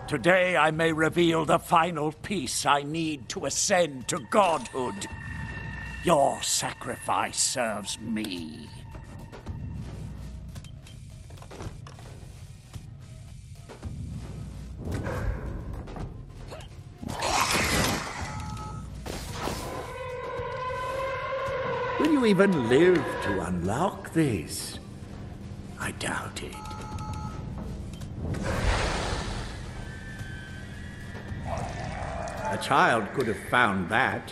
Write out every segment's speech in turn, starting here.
Today I may reveal the final piece I need to ascend to godhood. Your sacrifice serves me. Will you even live to unlock this? I doubt it. A child could have found that.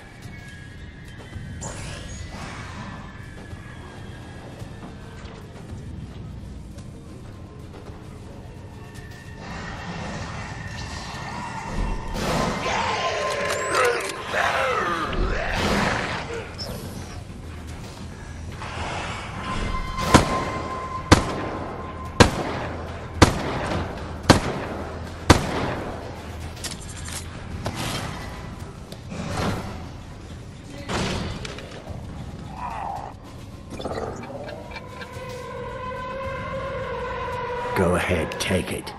Go ahead, take it.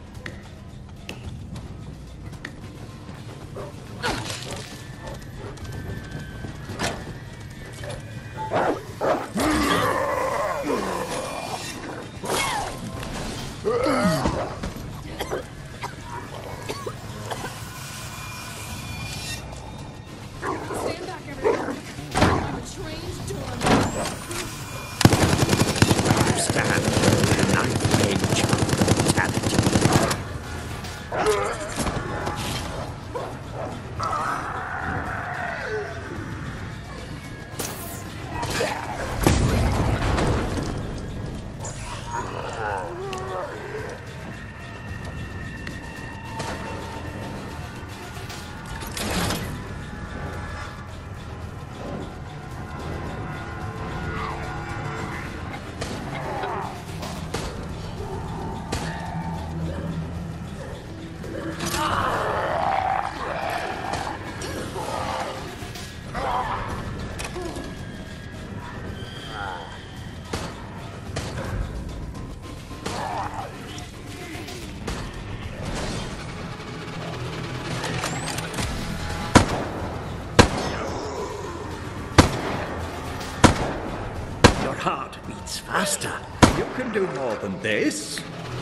Heart beats faster. You can do more than this.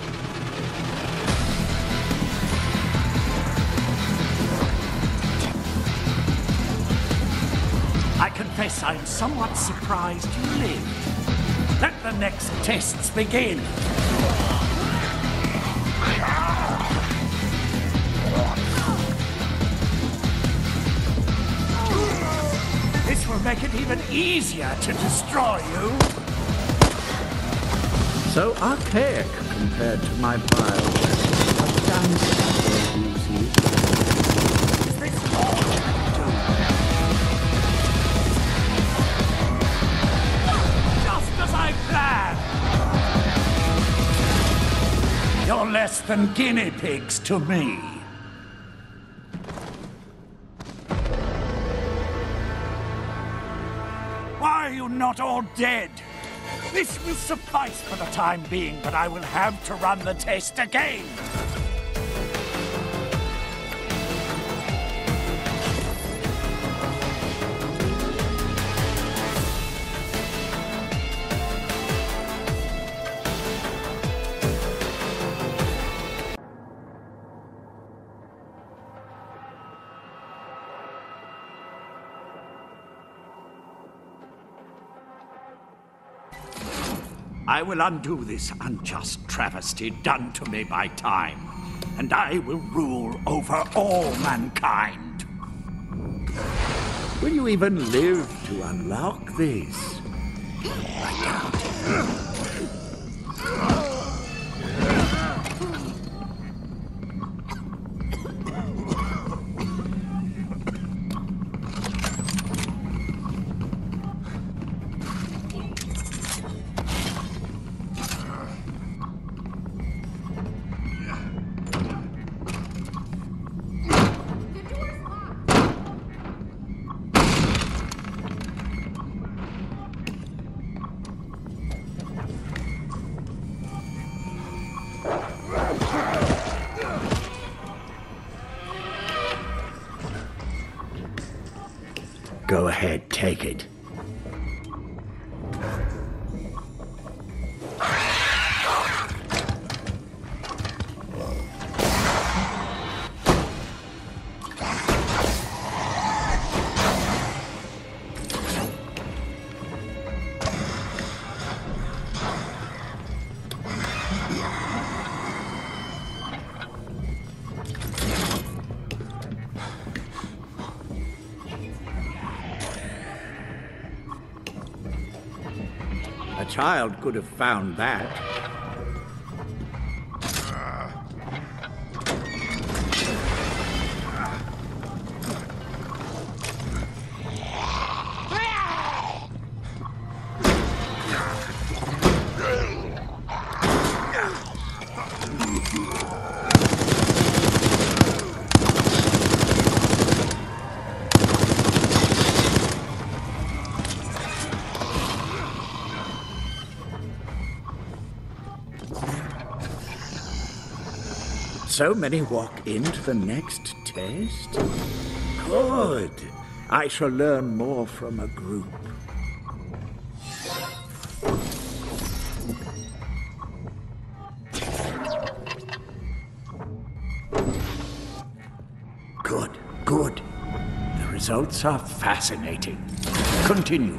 I confess I'm somewhat surprised you lived. Let the next tests begin. This will make it even easier to destroy you. So archaic compared to my bio. I've done so easy. Is this all you can do? Just as I planned. You're less than guinea pigs to me. Why are you not all dead? This will suffice for the time being, but I will have to run the test again. I will undo this unjust travesty done to me by time, and I will rule over all mankind. Will you even live to unlock this? I doubt it. Go ahead, take it. A child could have found that. So many walk into the next test? Good. I shall learn more from a group. Good, good. The results are fascinating. Continue.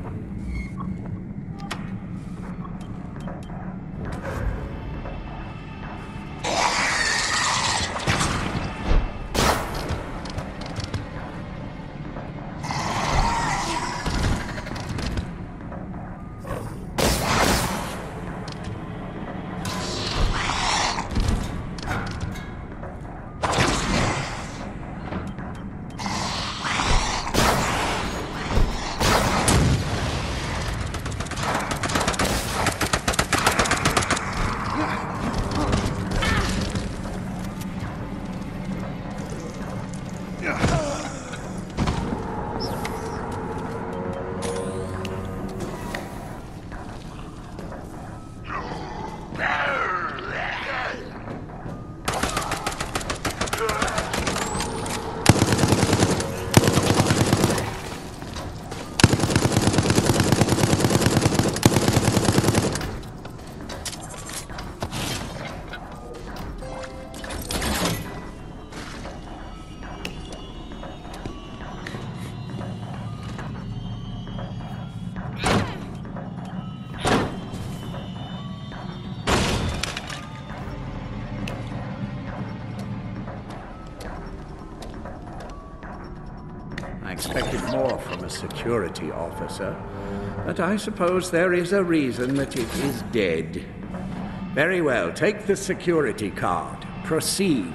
I expected more from a security officer, but I suppose there is a reason that it is dead. Very well, take the security card. Proceed.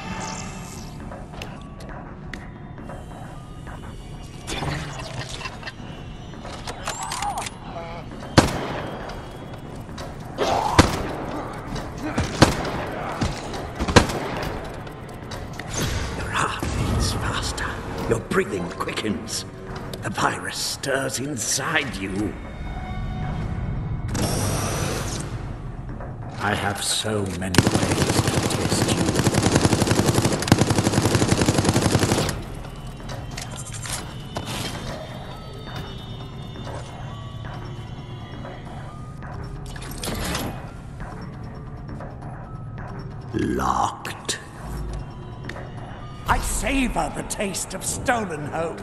Your breathing quickens. The virus stirs inside you. I have so many ways to test you. Locked. I savor the taste of stolen hope.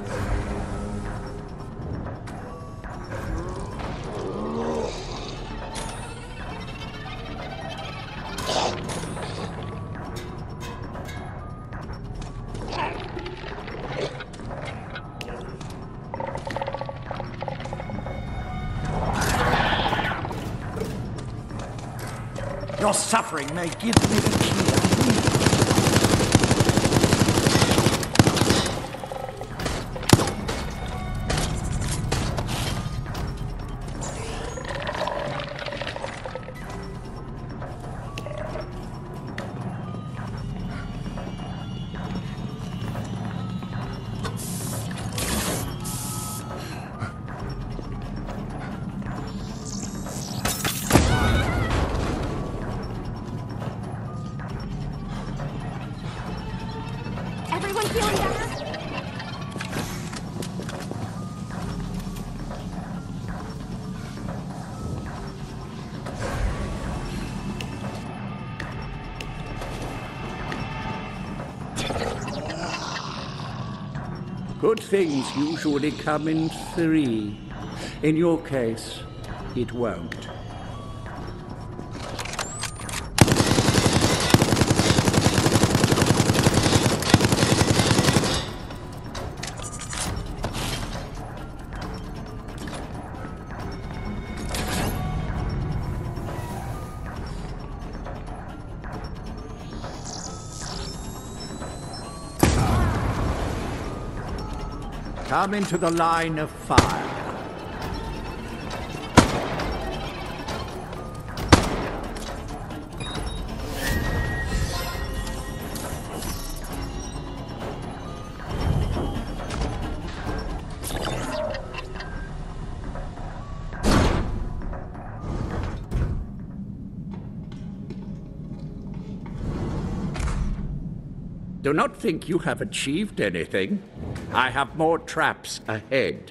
Your suffering may give me the key I need. Good things usually come in 3. In your case, it won't. Come into the line of fire. Do not think you have achieved anything. I have more traps ahead.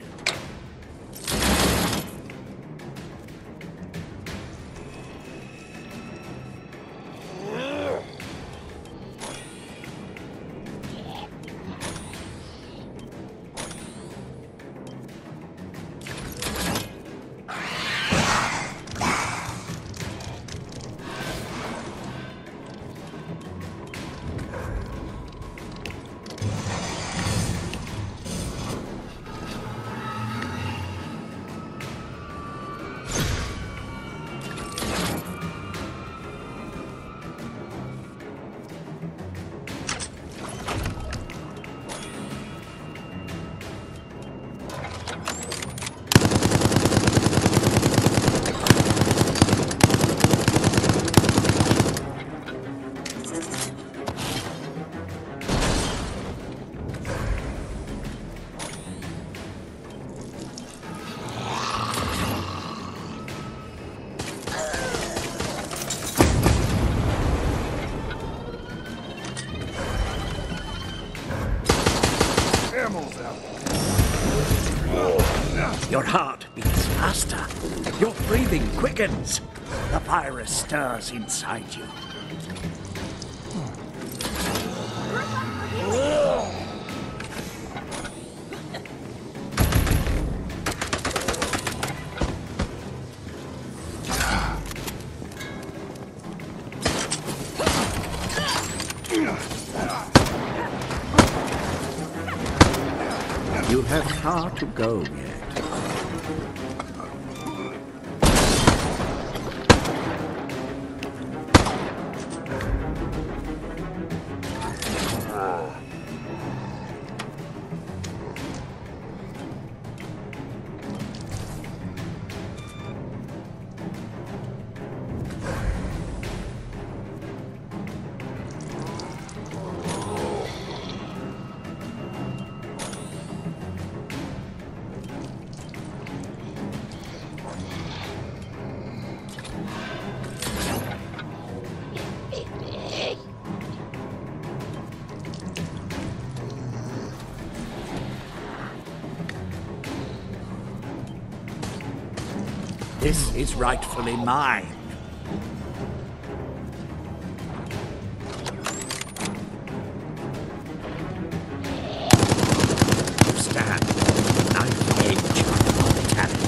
Your heart beats faster. Your breathing quickens. The virus stirs inside you. You have far to go yet. This is rightfully mine. You stand on the knife edge of mortality.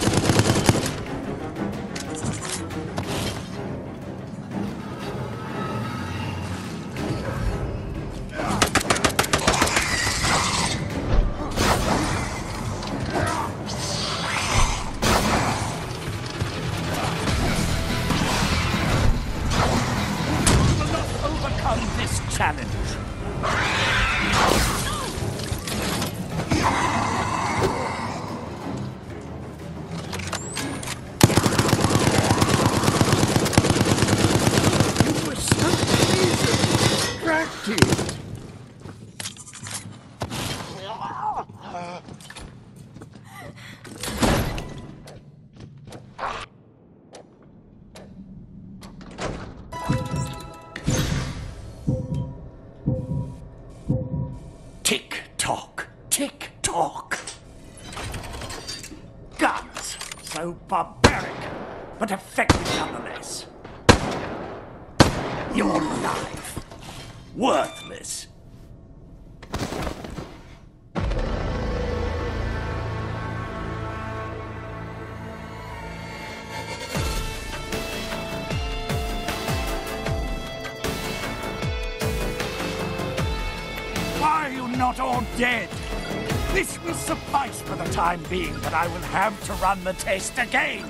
Challenge. You were so easily distracted. Tick-tock, tick-tock. Guns, so barbaric, but effective nonetheless. Your life, worthless. not all dead. This will suffice for the time being, but I will have to run the test again.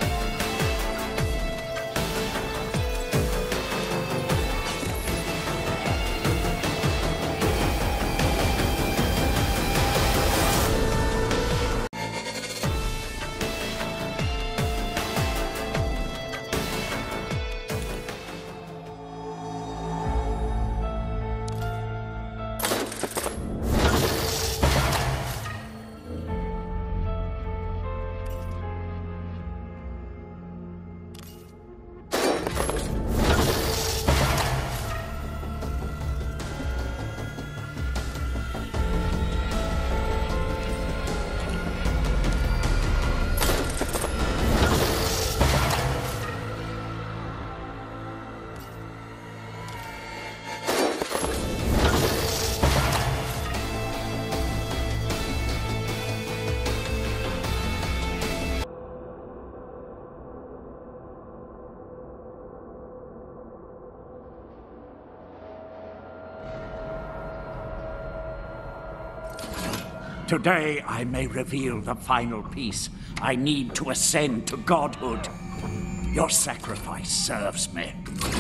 Today I may reveal the final piece I need to ascend to godhood. Your sacrifice serves me.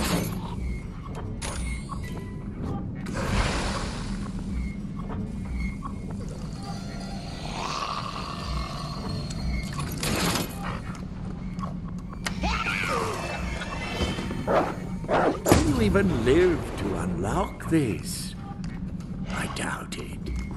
Will you even live to unlock this? I doubt it.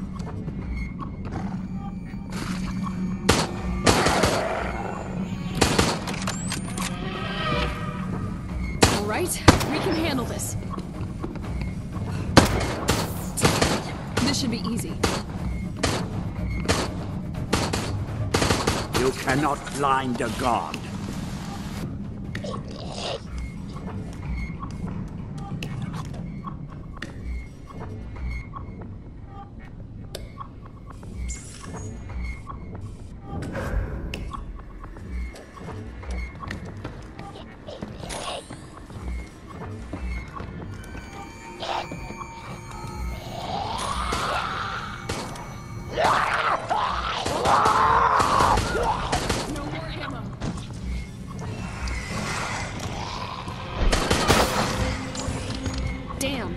Right? We can handle this. This should be easy. You cannot blind a god. Damn.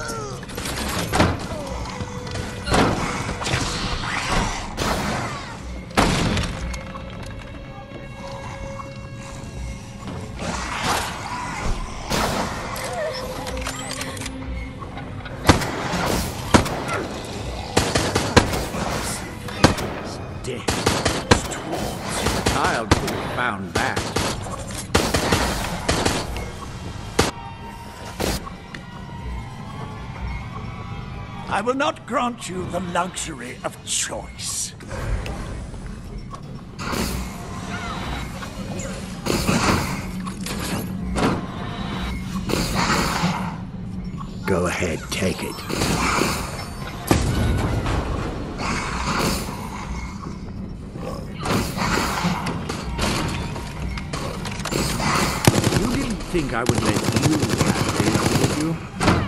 Death. The child could have found that. I will not grant you the luxury of choice. Go ahead, take it. You didn't think I would let you have this, did you?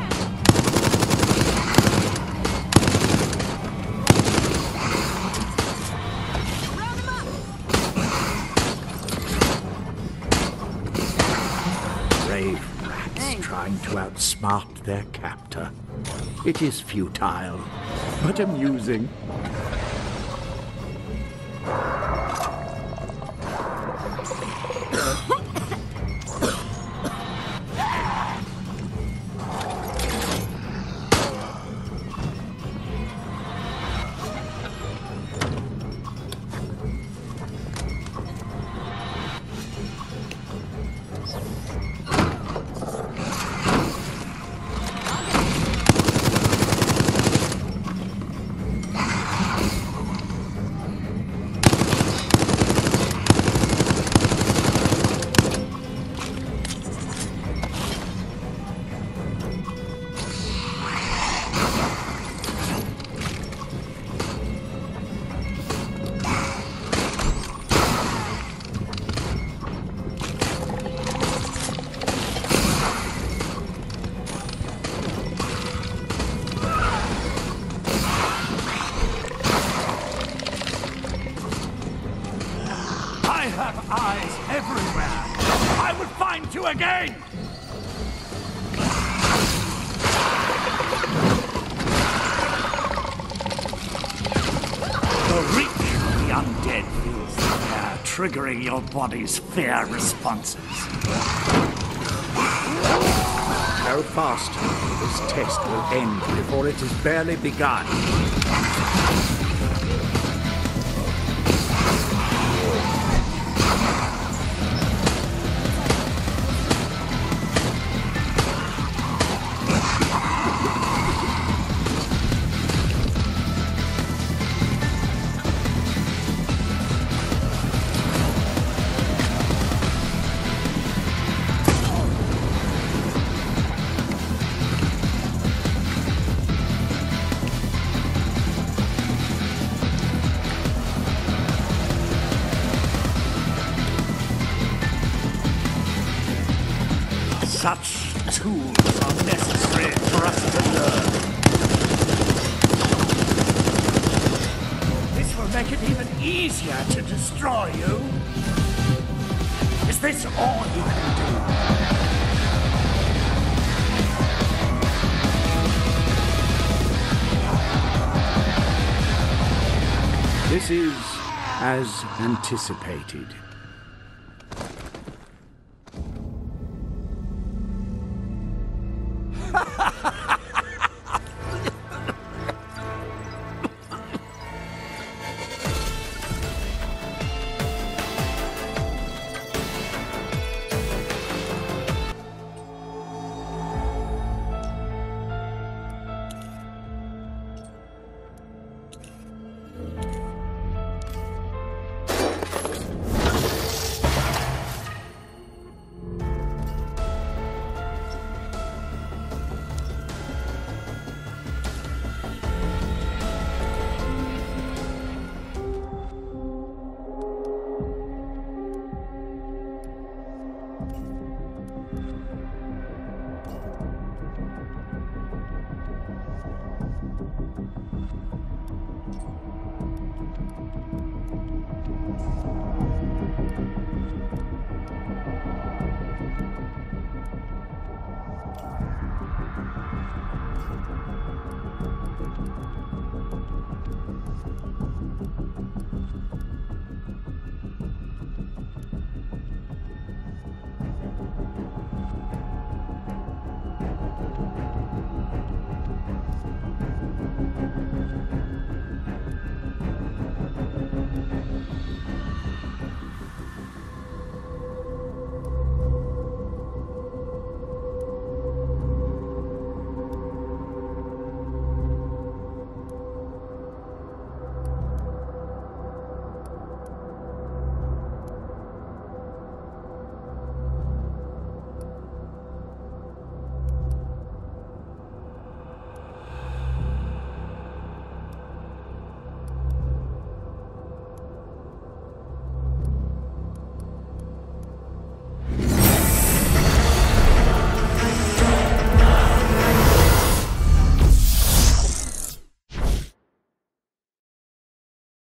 Brave rats trying to outsmart their captor. It is futile, but amusing. find you again! The reach of the undead fills the air, triggering your body's fear responses. Go fast. This test will end before it has barely begun. Such tools are necessary for us to learn. This will make it even easier to destroy you. Is this all you can do? This is as anticipated.